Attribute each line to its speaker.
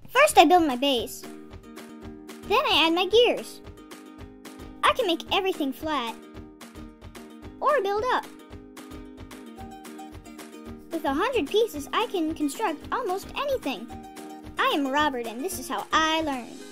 Speaker 1: First I build my base. Then I add my gears. I can make everything flat or build up. With 100 pieces, I can construct almost anything. I am Robert, and this is how I learn.